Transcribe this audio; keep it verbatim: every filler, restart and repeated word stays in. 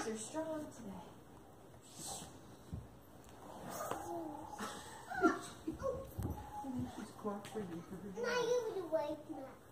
legs are strong today. She's cooperating for her job. Now you would wake me.